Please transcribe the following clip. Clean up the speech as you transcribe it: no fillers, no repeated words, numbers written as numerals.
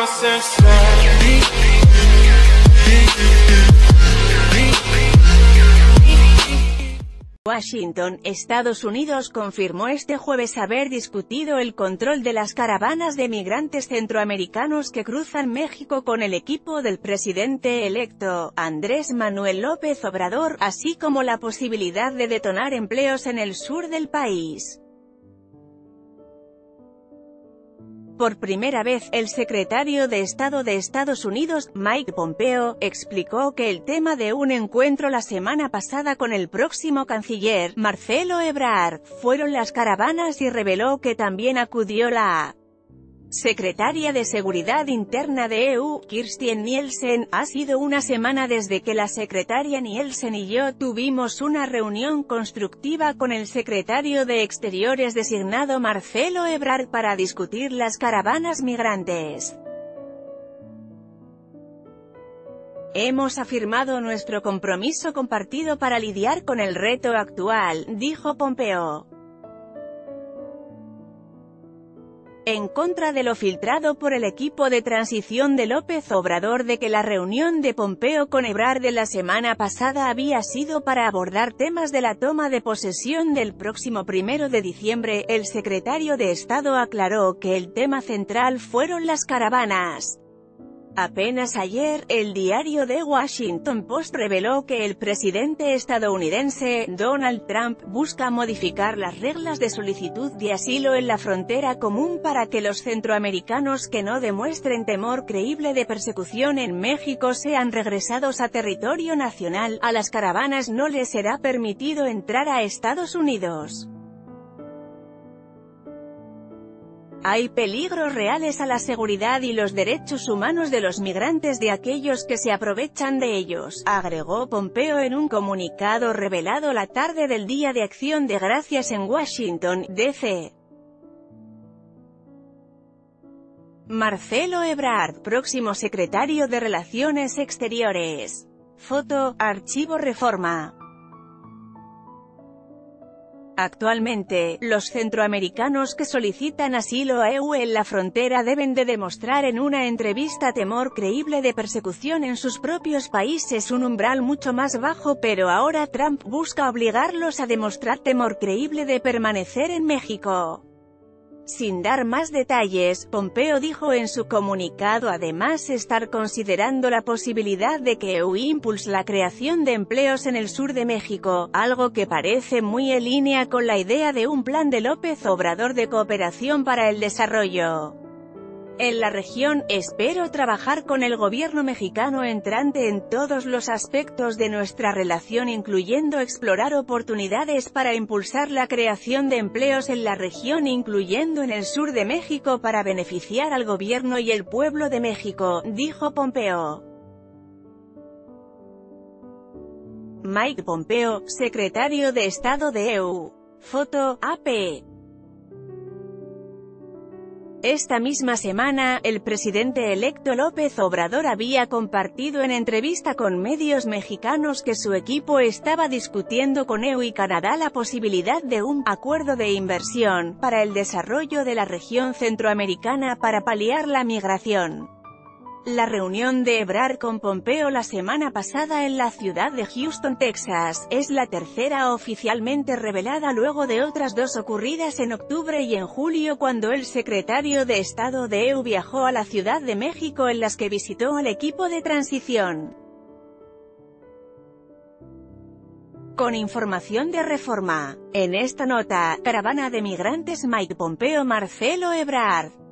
Washington, Estados Unidos confirmó este jueves haber discutido el control de las caravanas de migrantes centroamericanos que cruzan México con el equipo del presidente electo, Andrés Manuel López Obrador, así como la posibilidad de detonar empleos en el sur del país. Por primera vez, el secretario de Estado de Estados Unidos, Mike Pompeo, explicó que el tema de un encuentro la semana pasada con el próximo canciller, Marcelo Ebrard, fueron las caravanas y reveló que también acudió la secretaria de Seguridad Interna de EU, Kirstjen Nielsen. Ha sido una semana desde que la secretaria Nielsen y yo tuvimos una reunión constructiva con el secretario de Exteriores designado Marcelo Ebrard para discutir las caravanas migrantes. Hemos afirmado nuestro compromiso compartido para lidiar con el reto actual, dijo Pompeo. En contra de lo filtrado por el equipo de transición de López Obrador de que la reunión de Pompeo con Ebrard de la semana pasada había sido para abordar temas de la toma de posesión del próximo 1 de diciembre, el secretario de Estado aclaró que el tema central fueron las caravanas. Apenas ayer, el diario The Washington Post reveló que el presidente estadounidense, Donald Trump, busca modificar las reglas de solicitud de asilo en la frontera común para que los centroamericanos que no demuestren temor creíble de persecución en México sean regresados a territorio nacional. A las caravanas no les será permitido entrar a Estados Unidos. Hay peligros reales a la seguridad y los derechos humanos de los migrantes de aquellos que se aprovechan de ellos, agregó Pompeo en un comunicado revelado la tarde del Día de Acción de Gracias en Washington, D.C. Marcelo Ebrard, próximo secretario de Relaciones Exteriores. Foto, Archivo Reforma. Actualmente, los centroamericanos que solicitan asilo a EU en la frontera deben de demostrar en una entrevista temor creíble de persecución en sus propios países, un umbral mucho más bajo, pero ahora Trump busca obligarlos a demostrar temor creíble de permanecer en México. Sin dar más detalles, Pompeo dijo en su comunicado además estar considerando la posibilidad de que EU impulse la creación de empleos en el sur de México, algo que parece muy en línea con la idea de un plan de López Obrador de cooperación para el desarrollo. En la región, espero trabajar con el gobierno mexicano entrante en todos los aspectos de nuestra relación, incluyendo explorar oportunidades para impulsar la creación de empleos en la región, incluyendo en el sur de México, para beneficiar al gobierno y el pueblo de México, dijo Pompeo. Mike Pompeo, secretario de Estado de EU. Foto, AP. Esta misma semana, el presidente electo López Obrador había compartido en entrevista con medios mexicanos que su equipo estaba discutiendo con EU y Canadá la posibilidad de un acuerdo de inversión para el desarrollo de la región centroamericana para paliar la migración. La reunión de Ebrard con Pompeo la semana pasada en la ciudad de Houston, Texas, es la tercera oficialmente revelada luego de otras dos ocurridas en octubre y en julio cuando el secretario de Estado de EU viajó a la Ciudad de México en las que visitó al equipo de transición. Con información de Reforma. En esta nota, caravana de migrantes Mike Pompeo Marcelo Ebrard.